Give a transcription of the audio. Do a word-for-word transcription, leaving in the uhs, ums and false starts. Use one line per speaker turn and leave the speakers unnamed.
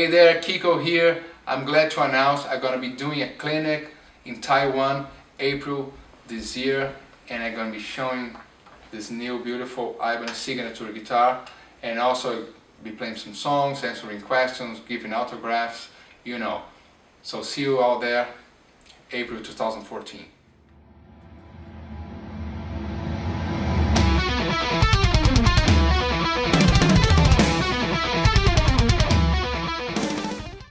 Hey there, Kiko here. I'm glad to announce I'm gonna be doing a clinic in Taiwan, April this year, and I'm gonna be showing this new beautiful Ibanez signature guitar, and also be playing some songs, answering questions, giving autographs, you know. So see you all there, April two thousand fourteen.